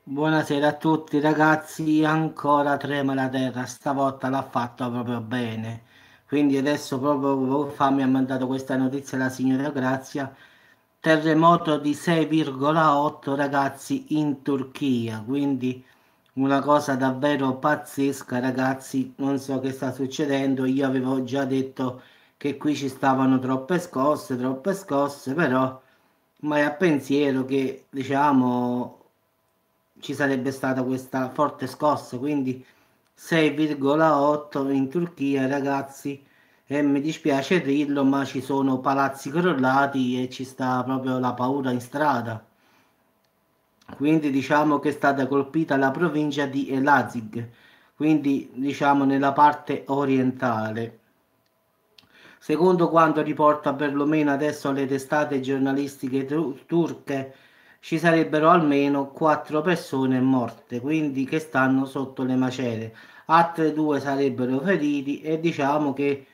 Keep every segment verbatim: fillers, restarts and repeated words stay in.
Buonasera a tutti ragazzi, ancora trema la terra, stavolta l'ha fatto proprio bene. Quindi adesso proprio poco fa mi ha mandato questa notizia la signora Grazia, terremoto di sei virgola otto ragazzi in Turchia, quindi una cosa davvero pazzesca ragazzi, non so che sta succedendo, io avevo già detto che qui ci stavano troppe scosse, troppe scosse, però mai a pensiero che diciamo ci sarebbe stata questa forte scossa, quindi sei virgola otto in Turchia, ragazzi, e mi dispiace dirlo, ma ci sono palazzi crollati e ci sta proprio la paura in strada. Quindi diciamo che è stata colpita la provincia di Elazig, quindi diciamo nella parte orientale. Secondo quanto riporta perlomeno adesso le testate giornalistiche tu- turche, ci sarebbero almeno quattro persone morte, quindi che stanno sotto le macerie. Altre due sarebbero feriti e diciamo che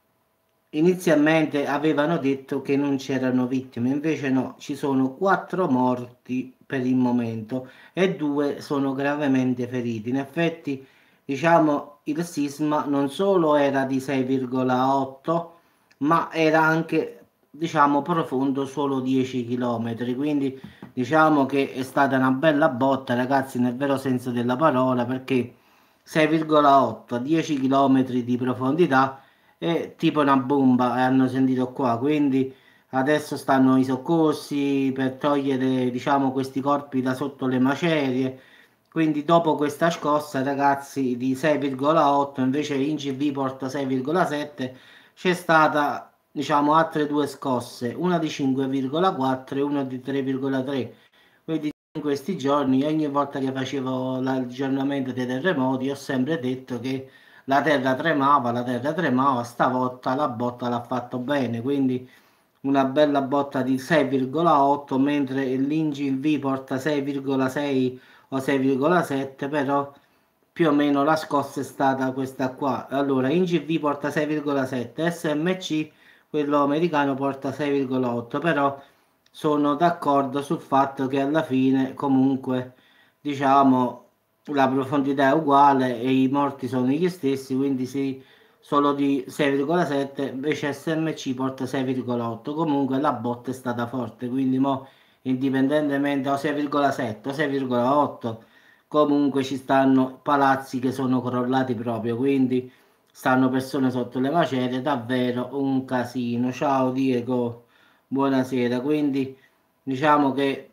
inizialmente avevano detto che non c'erano vittime, invece no, ci sono quattro morti per il momento e due sono gravemente feriti. In effetti, diciamo, il sisma non solo era di sei virgola otto, ma era anche, diciamo, profondo solo dieci chilometri, quindi diciamo che è stata una bella botta, ragazzi, nel vero senso della parola, perché sei virgola otto a dieci chilometri di profondità è tipo una bomba, e hanno sentito qua, quindi adesso stanno i soccorsi per togliere, diciamo, questi corpi da sotto le macerie. Quindi dopo questa scossa, ragazzi, di sei virgola otto, invece in G V porta sei virgola sette, c'è stata, diciamo, altre due scosse, una di cinque virgola quattro e una di tre virgola tre. Quindi in questi giorni, ogni volta che facevo l'aggiornamento dei terremoti, ho sempre detto che la terra tremava, la terra tremava, stavolta la botta l'ha fatto bene, quindi una bella botta di sei virgola otto, mentre l'Ingi in V porta sei virgola sei o sei virgola sette, però più o meno la scossa è stata questa qua. Allora, Ingi V porta sei virgola sette, S M C, quello americano, porta sei virgola otto, però sono d'accordo sul fatto che alla fine comunque diciamo la profondità è uguale e i morti sono gli stessi, quindi sì, solo di sei virgola sette, invece S M C porta sei virgola otto. Comunque la botta è stata forte, quindi mo indipendentemente o sei virgola sette o sei virgola otto, comunque ci stanno palazzi che sono crollati proprio, quindi stanno persone sotto le macerie, davvero un casino. Ciao Diego, buonasera. Quindi diciamo che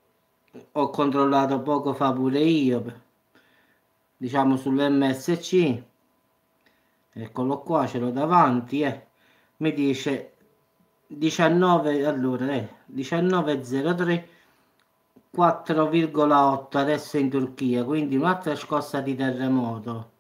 ho controllato poco fa pure io, diciamo sull'M S C, eccolo qua, ce l'ho davanti, eh. Mi dice diciannove, allora, eh, diciannove virgola zero tre, quattro virgola otto adesso in Turchia, quindi un'altra scossa di terremoto.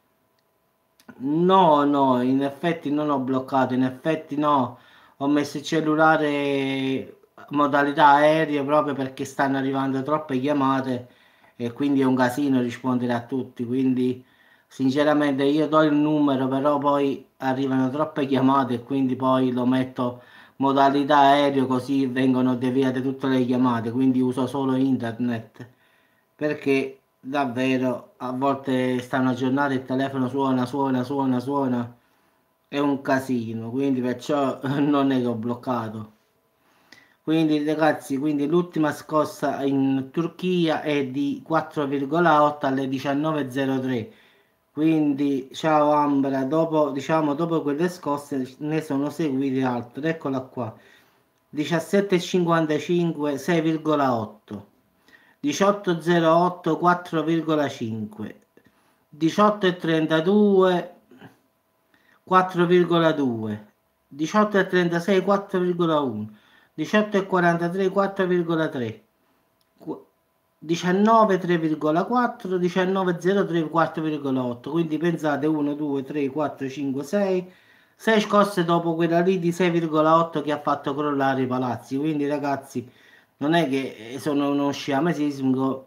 No, no, in effetti non ho bloccato, in effetti no, ho messo il cellulare modalità aereo proprio perché stanno arrivando troppe chiamate e quindi è un casino rispondere a tutti, quindi sinceramente io do il numero, però poi arrivano troppe chiamate e quindi poi lo metto modalità aereo così vengono deviate tutte le chiamate, quindi uso solo internet perché davvero a volte stanno giornate il telefono suona, suona, suona, suona, è un casino, quindi perciò non è che ho bloccato. Quindi ragazzi, quindi l'ultima scossa in Turchia è di quattro virgola otto alle diciannove e zero tre. Quindi ciao Ambra, dopo, diciamo, dopo quelle scosse ne sono seguite altre, eccola qua. diciassette e cinquantacinque sei virgola otto, diciotto e zero otto quattro virgola cinque, diciotto e trentadue quattro virgola due, diciotto e trentasei quattro virgola uno, diciotto e quarantatré quattro virgola tre, diciannove tre virgola quattro, diciannove zero tre quattro virgola otto. Quindi pensate uno, due, tre, quattro, cinque, sei, sei scosse dopo quella lì di sei virgola otto che ha fatto crollare i palazzi. Quindi ragazzi, non è che sono uno sciame sismico.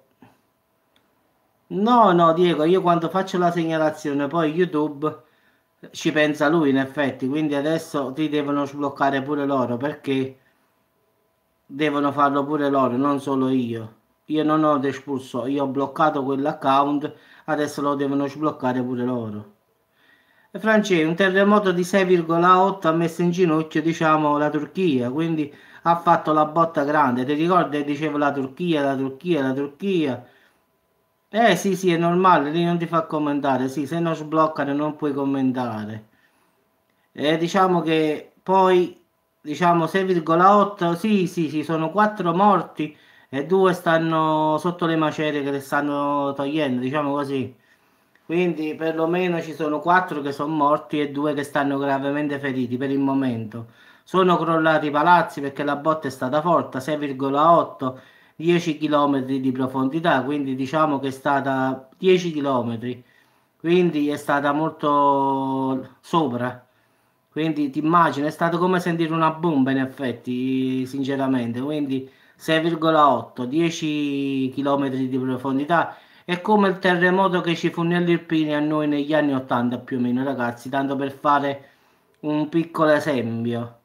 No, no, Diego, io quando faccio la segnalazione poi YouTube ci pensa lui in effetti, quindi adesso ti devono sbloccare pure loro perché devono farlo pure loro, non solo io. io non ho espulso, io ho bloccato quell'account, adesso lo devono sbloccare pure loro. E Francesco, un terremoto di sei virgola otto ha messo in ginocchio, diciamo, la Turchia, quindi ha fatto la botta grande. Ti ricordi che dicevo la Turchia, la Turchia, la Turchia? Eh sì, sì, è normale, lì non ti fa commentare, sì, se non sbloccano non puoi commentare. E diciamo che poi, diciamo sei virgola otto, sì, sì, sì, sono quattro morti e due stanno sotto le macerie che le stanno togliendo, diciamo così. Quindi perlomeno ci sono quattro che sono morti e due che stanno gravemente feriti per il momento. Sono crollati i palazzi perché la botta è stata forte, sei virgola otto, dieci chilometri di profondità, quindi diciamo che è stata dieci chilometri, quindi è stata molto sopra. Quindi ti immagini, è stato come sentire una bomba in effetti, sinceramente. Quindi sei virgola otto, dieci chilometri di profondità. È come il terremoto che ci fu nell'Irpini a noi negli anni ottanta più o meno, ragazzi, tanto per fare un piccolo esempio.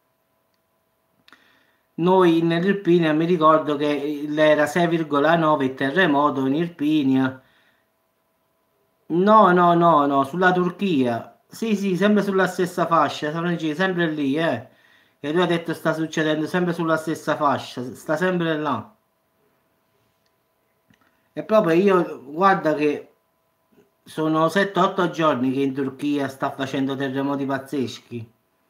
Noi in Irpinia mi ricordo che era sei virgola nove il terremoto in Irpinia. No, no, no, no, sulla Turchia. Sì, sì, sempre sulla stessa fascia, Franci, sempre lì, eh. Che tu hai detto sta succedendo sempre sulla stessa fascia, sta sempre là. E proprio io, guarda che sono sette otto giorni che in Turchia sta facendo terremoti pazzeschi.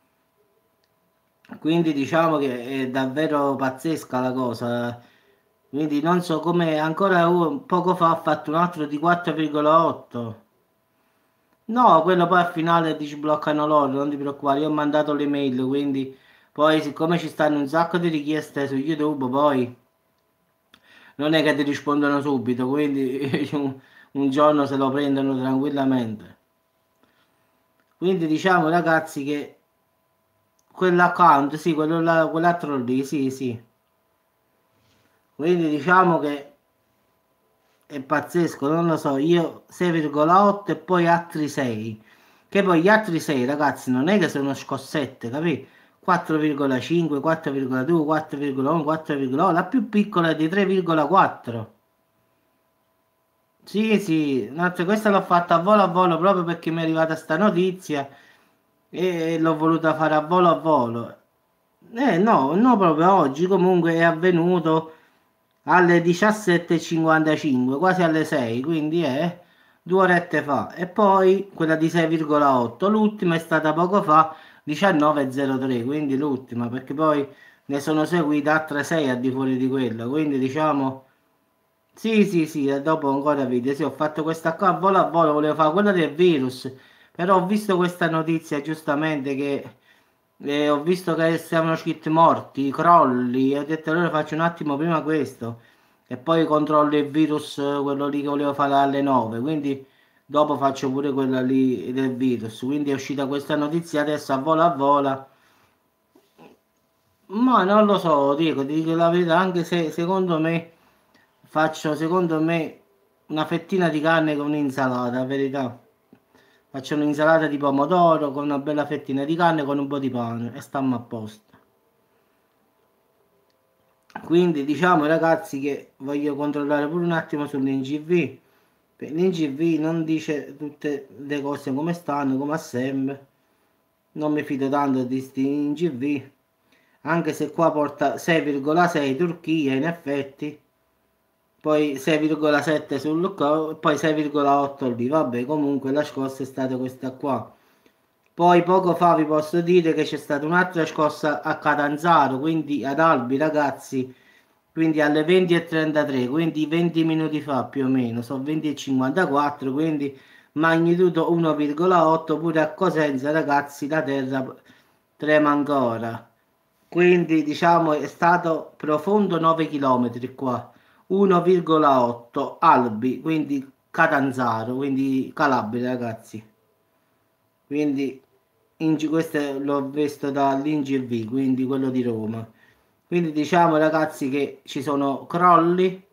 Quindi diciamo che è davvero pazzesca la cosa. Quindi non so come ancora un- poco fa ha fatto un altro di quattro virgola otto. No, quello poi al finale ti sbloccano loro, non ti preoccupare, io ho mandato l'email, quindi poi siccome ci stanno un sacco di richieste su YouTube, poi non è che ti rispondono subito, quindi un, un giorno se lo prendono tranquillamente. Quindi diciamo ragazzi che quell'account, sì, quello là, quell'altro lì, sì, sì. Quindi diciamo che è pazzesco, non lo so, io sei virgola otto e poi altri sei. Che poi gli altri sei, ragazzi, non è che sono scossette, capì? quattro virgola cinque, quattro virgola due, quattro virgola uno, quattro virgola uno, la più piccola è di tre virgola quattro. Sì, sì, no, cioè, questa l'ho fatta a volo a volo proprio perché mi è arrivata sta notizia e l'ho voluta fare a volo a volo. Eh no, no, proprio oggi comunque è avvenuto alle diciassette e cinquantacinque, quasi alle sei, quindi è due orette fa. E poi quella di sei virgola otto, l'ultima è stata poco fa diciannove e zero tre, quindi l'ultima, perché poi ne sono seguite altre sei al di fuori di quella, quindi diciamo sì, sì, sì, e dopo ancora video, sì, ho fatto questa qua a volo a volo, volevo fare quella del virus, però ho visto questa notizia giustamente che eh, ho visto che stavano scritti morti, crolli, e ho detto allora faccio un attimo prima questo e poi controllo il virus, eh, quello lì che volevo fare alle nove, quindi dopo faccio pure quella lì del virus, quindi è uscita questa notizia adesso a volo a vola, ma non lo so, Diego, ti dico la verità, anche se secondo me faccio, secondo me, una fettina di carne con un'insalata, la verità. Faccio un'insalata di pomodoro con una bella fettina di carne con un po' di pane e stiamo a posto. Quindi diciamo ragazzi che voglio controllare pure un attimo sull'I G V. L'I G V non dice tutte le cose come stanno, come sempre. Non mi fido tanto di sti I G V. Anche se qua porta sei virgola sei Turchia in effetti. Poi sei virgola sette sul co, poi sei virgola otto lì, vabbè, comunque la scossa è stata questa qua. Poi poco fa vi posso dire che c'è stata un'altra scossa a Catanzaro, quindi ad Albi, ragazzi, quindi alle venti e trentatré, quindi venti minuti fa più o meno, sono venti e cinquantaquattro, quindi magnitudo uno virgola otto, pure a Cosenza, ragazzi, la terra trema ancora. Quindi diciamo è stato profondo nove chilometri qua, uno virgola otto Albi, quindi Catanzaro, quindi Calabria ragazzi. Quindi in G- questo l'ho visto dall'I N G V, quindi quello di Roma. Quindi diciamo ragazzi che ci sono crolli.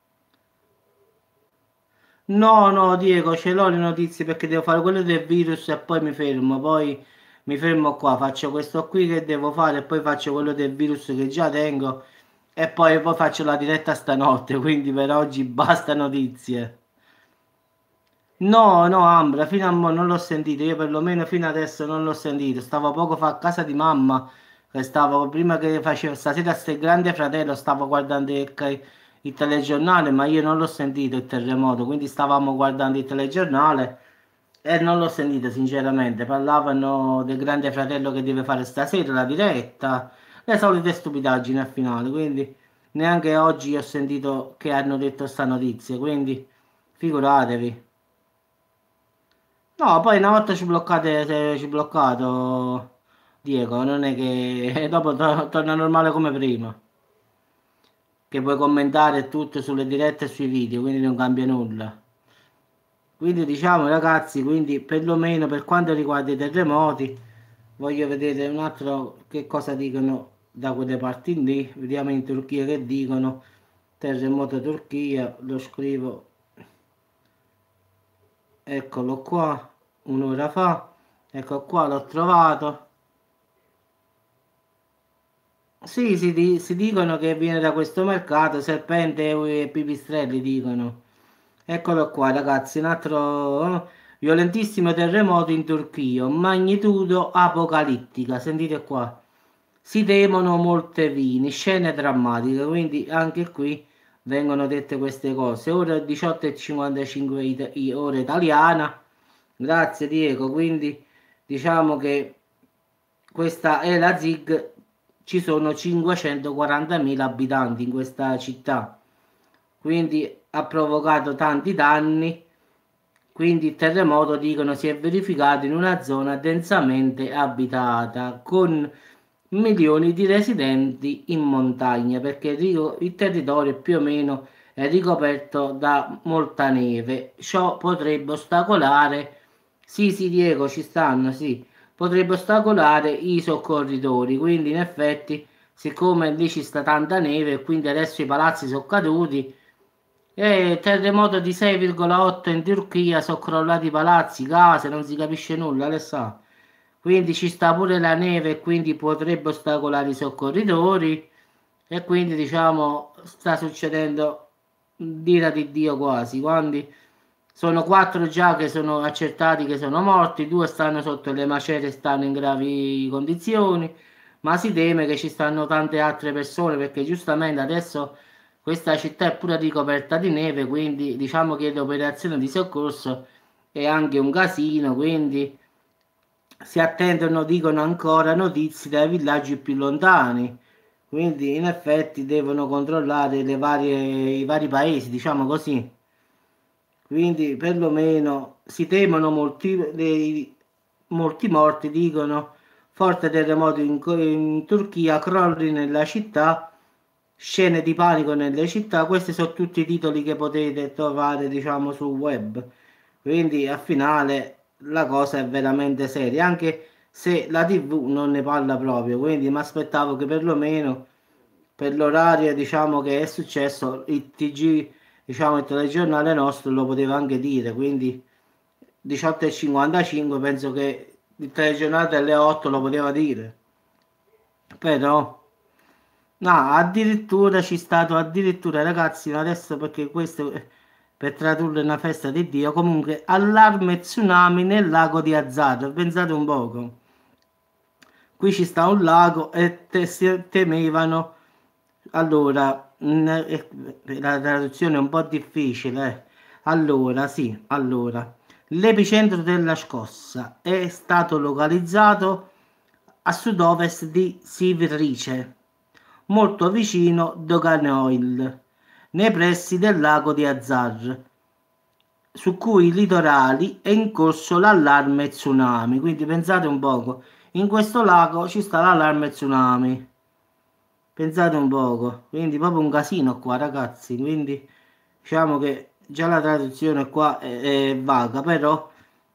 No, no, Diego, ce l'ho le notizie perché devo fare quello del virus e poi mi fermo, poi mi fermo qua, faccio questo qui che devo fare e poi faccio quello del virus che già tengo e poi, poi faccio la diretta stanotte, quindi per oggi basta notizie. No, no, Ambra, fino a mo' non l'ho sentito, io perlomeno fino adesso non l'ho sentito. Stavo poco fa a casa di mamma, che stavo, prima che faceva stasera sto grande fratello, stavo guardando il, ca- il telegiornale, ma io non l'ho sentito il terremoto, quindi stavamo guardando il telegiornale e non l'ho sentito sinceramente. Parlavano del grande fratello che deve fare stasera la diretta, le solite stupidaggini al finale, quindi neanche oggi ho sentito che hanno detto sta notizia, quindi figuratevi. No, poi una volta ci bloccate, se ci bloccato, Diego, non è che dopo to- torna normale come prima, che puoi commentare tutto sulle dirette e sui video, quindi non cambia nulla. Quindi diciamo ragazzi, quindi perlomeno per quanto riguarda i terremoti, voglio vedere un attimo che cosa dicono da quelle parti lì, vediamo in Turchia che dicono, terremoto Turchia, lo scrivo, eccolo qua, un'ora fa, ecco qua l'ho trovato. Sì, si, di- si dicono che viene da questo mercato, serpente e pipistrelli dicono. Eccolo qua, ragazzi, un altro eh, violentissimo terremoto in Turchia, magnitudo apocalittica. Sentite qua. Si temono molte vini, scene drammatiche, quindi anche qui vengono dette queste cose. Ora diciotto e cinquantacinque it- i- ora italiana. Grazie Diego, quindi diciamo che questa è la ZIG, ci sono cinquecentoquarantamila abitanti in questa città, quindi ha provocato tanti danni, quindi il terremoto, dicono, si è verificato in una zona densamente abitata, con milioni di residenti in montagna, perché il rio- il territorio più o meno è ricoperto da molta neve. Ciò potrebbe ostacolare, sì, sì, Diego, ci stanno, sì, potrebbe ostacolare i soccorritori. Quindi, in effetti, siccome lì ci sta tanta neve e quindi adesso i palazzi sono caduti, e terremoto di sei virgola otto in Turchia, sono crollati palazzi, case, non si capisce nulla, Alessà. Quindi ci sta pure la neve e quindi potrebbe ostacolare i soccorritori. E quindi diciamo sta succedendo l'ira di Dio quasi. Quindi sono quattro già che sono accertati che sono morti, due stanno sotto le macerie, stanno in gravi condizioni, ma si teme che ci stanno tante altre persone perché giustamente adesso questa città è pure ricoperta di neve, quindi diciamo che l'operazione di soccorso è anche un casino, quindi si attendono, dicono ancora, notizie dai villaggi più lontani. Quindi in effetti devono controllare le varie, i vari paesi, diciamo così. Quindi perlomeno si temono molti, dei- molti morti, dicono, forte terremoto in, in Turchia, crolli nella città, scene di panico nelle città. Questi sono tutti i titoli che potete trovare, diciamo, sul web. Quindi al finale la cosa è veramente seria, anche se la T V non ne parla proprio, quindi mi aspettavo che perlomeno per l'orario, diciamo, che è successo, il T G, diciamo, il telegiornale nostro lo poteva anche dire, quindi diciotto e cinquantacinque penso che il telegiornale delle otto lo poteva dire, però no, addirittura ci è stato, addirittura ragazzi, ma adesso perché questo è per tradurre una festa di Dio, comunque allarme tsunami nel lago di Azzar, pensate un poco. Qui ci sta un lago e te- si temevano. Allora, mm, eh, la traduzione è un po' difficile. eh. Allora, sì, allora, l'epicentro della scossa è stato localizzato a sud-ovest di Sivrice, molto vicino Doganoil, nei pressi del lago di Azar, su cui litorali è in corso l'allarme tsunami. Quindi pensate un poco, in questo lago ci sta l'allarme tsunami. Pensate un poco, quindi proprio un casino qua, ragazzi. Quindi diciamo che già la traduzione qua è, è vaga, però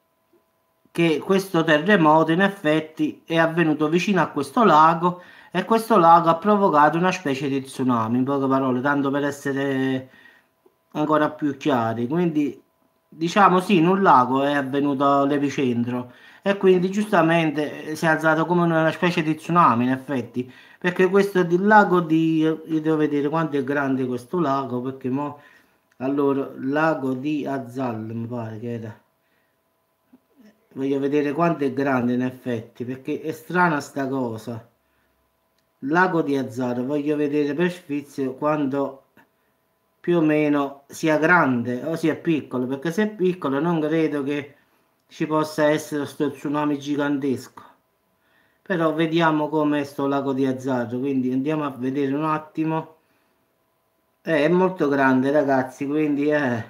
che questo terremoto in effetti è avvenuto vicino a questo lago e questo lago ha provocato una specie di tsunami, in poche parole, tanto per essere ancora più chiari. Quindi diciamo sì, in un lago è avvenuto l'epicentro e quindi giustamente eh, si è alzato come una specie di tsunami in effetti, perché questo è il lago di... io devo vedere quanto è grande questo lago, perché mo... Allora, lago di Azal, mi pare che era. Voglio vedere quanto è grande in effetti, perché è strana sta cosa. Lago di Azzaro, voglio vedere per sfizio quando più o meno sia grande o sia piccolo, perché se è piccolo non credo che ci possa essere sto tsunami gigantesco. Però vediamo com'è sto lago di Azzaro, quindi andiamo a vedere un attimo. Eh, è molto grande ragazzi, quindi eh,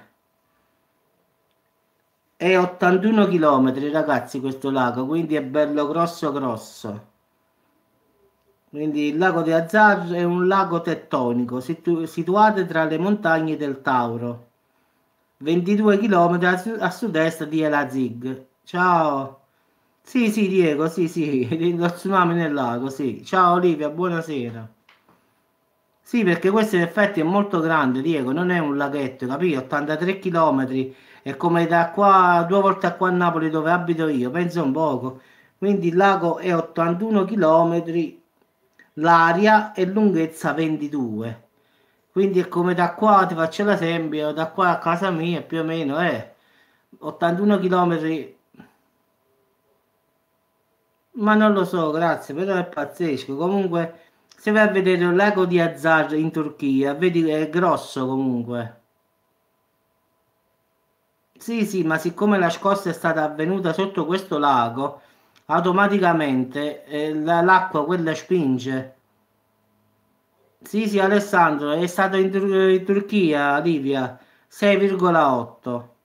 è ottantuno chilometri ragazzi questo lago, quindi è bello grosso grosso. Quindi il lago di Azar è un lago tettonico situ- situato tra le montagne del Tauro, ventidue chilometri a, su- a sud-est di Elazig. Ciao. Sì, sì, Diego, sì, sì, lo tsunami nel lago, sì. Ciao Olivia, buonasera. Sì, perché questo in effetti è molto grande, Diego, non è un laghetto, capito? ottantatré chilometri, è come da qua, due volte a qua a Napoli dove abito io, penso un poco. Quindi il lago è ottantuno chilometri, l'area è lunghezza ventidue. Quindi è come da qua, ti faccio l'esempio, da qua a casa mia più o meno è ottantuno chilometri, ma non lo so, grazie, però è pazzesco. Comunque, se vai a vedere un lago di Azar in Turchia, vedi che è grosso comunque. Sì, sì, ma siccome la scossa è stata avvenuta sotto questo lago, automaticamente eh, la- l'acqua quella spinge. Sì, sì, Alessandro, è stato in, Tur- in Turchia, Livia, sei virgola otto,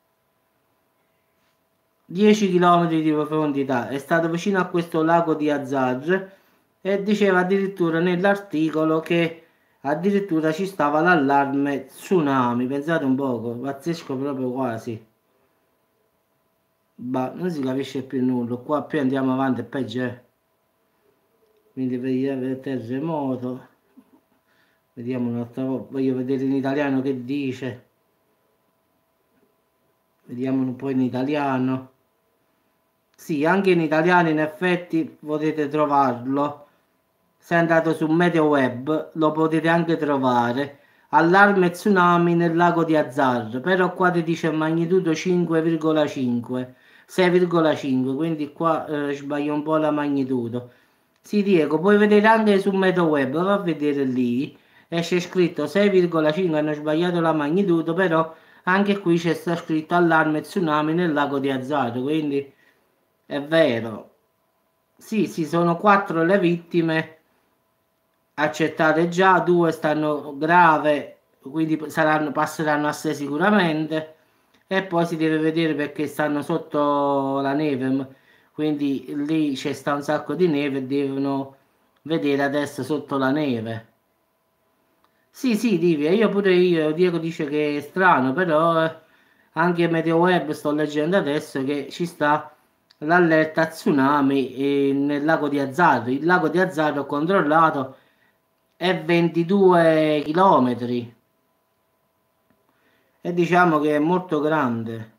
dieci chilometri di profondità. È stato vicino a questo lago di Azar e diceva addirittura nell'articolo che addirittura ci stava l'allarme tsunami. Pensate un poco, pazzesco proprio quasi. Ma non si capisce più nulla. Qua più andiamo avanti e peggio è. Quindi vediamo il terremoto. Vediamo un'altra volta. Voglio vedere in italiano che dice. Vediamo un po' in italiano. Sì, anche in italiano in effetti potete trovarlo. Se andate su MeteoWeb lo potete anche trovare. Allarme tsunami nel lago di Azzar, però qua ti dice magnitudo cinque virgola cinque, sei virgola cinque, quindi qua eh, sbaglio un po' la magnitudo. Sì, Diego, puoi vedere anche su MeteoWeb, va a vedere lì, e c'è scritto sei virgola cinque, hanno sbagliato la magnitudo, però anche qui c'è sta scritto allarme tsunami nel lago di Azzar, quindi è vero. Sì, sì, sono quattro le vittime accettate già, due stanno grave, quindi saranno, passeranno a sé sicuramente, e poi si deve vedere perché stanno sotto la neve, m- quindi lì c'è sta un sacco di neve e devono vedere adesso sotto la neve. Sì, sì, Livia, io pure io, Diego dice che è strano, però eh, anche MeteoWeb sto leggendo adesso che ci sta l'allerta tsunami eh, nel lago di Azzar. Il lago di Azzar ho controllato è ventidue chilometri e diciamo che è molto grande.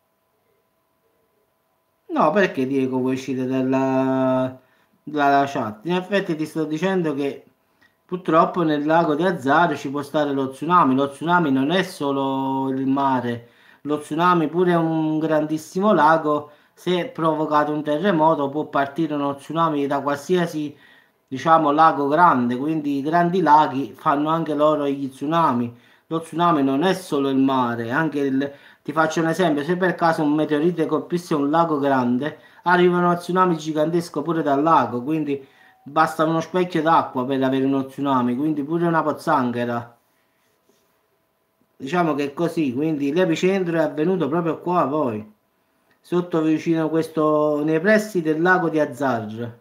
No, perché Diego vuoi uscire dalla, dalla chat? In effetti ti sto dicendo che purtroppo nel lago di Azzaro ci può stare lo tsunami. Lo tsunami non è solo il mare, lo tsunami pure è un grandissimo lago. Se è provocato un terremoto può partire uno tsunami da qualsiasi, diciamo, lago grande. Quindi i grandi laghi fanno anche loro gli tsunami. Lo tsunami non è solo il mare, anche il, ti faccio un esempio, se per caso un meteorite colpisse un lago grande, arriva uno tsunami gigantesco pure dal lago, quindi basta uno specchio d'acqua per avere uno tsunami, quindi pure una pozzanghera. Diciamo che è così, quindi l'epicentro è avvenuto proprio qua poi, sotto vicino questo, nei pressi del lago di Azzar.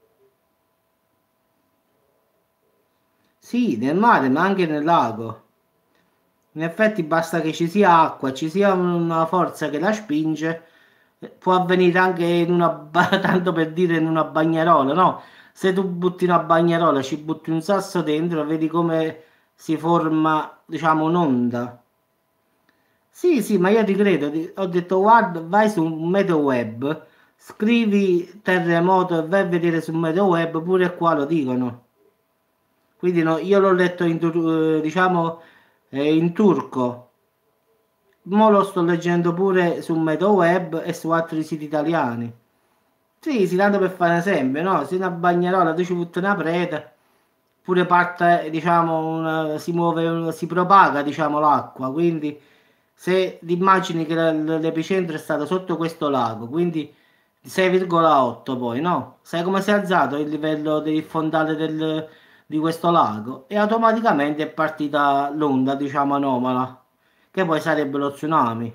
Sì, nel mare, ma anche nel lago. In effetti basta che ci sia acqua, ci sia una forza che la spinge, eh, può avvenire anche in una, ba- tanto per dire in una bagnarola, no? Se tu butti una bagnarola, ci butti un sasso dentro, vedi come si forma, diciamo, un'onda. Sì, sì, ma io ti credo. ti- Ho detto, guarda, vai su un meteo web, scrivi terremoto e vai a vedere sul meteo web, pure qua lo dicono. Quindi no, io l'ho letto in, tur- eh, diciamo, eh, in turco. Mo lo sto leggendo pure su meteo web e su altri siti italiani. Sì, sì, tanto per fare un esempio, no? Se una bagnerola tu ci butti una prete, pure parte, diciamo, una- si muove, un- si propaga, diciamo, l'acqua. Quindi se ti immagini che l- l'epicentro è stato sotto questo lago, quindi sei virgola otto poi, no? Sai come si è alzato il livello del fondale del- di questo lago? E automaticamente è partita l'onda, diciamo, anomala, che poi sarebbe lo tsunami.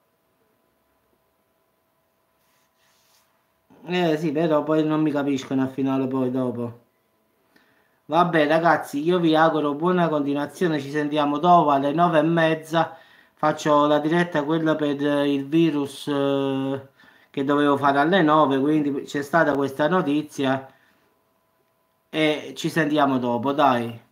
Eh sì, però poi non mi capiscono al finale poi dopo. Vabbè ragazzi, io vi auguro buona continuazione, ci sentiamo dopo alle nove e mezza, faccio la diretta quella per eh, il virus eh, che dovevo fare alle nove, quindi c'è stata questa notizia e ci sentiamo dopo, dai.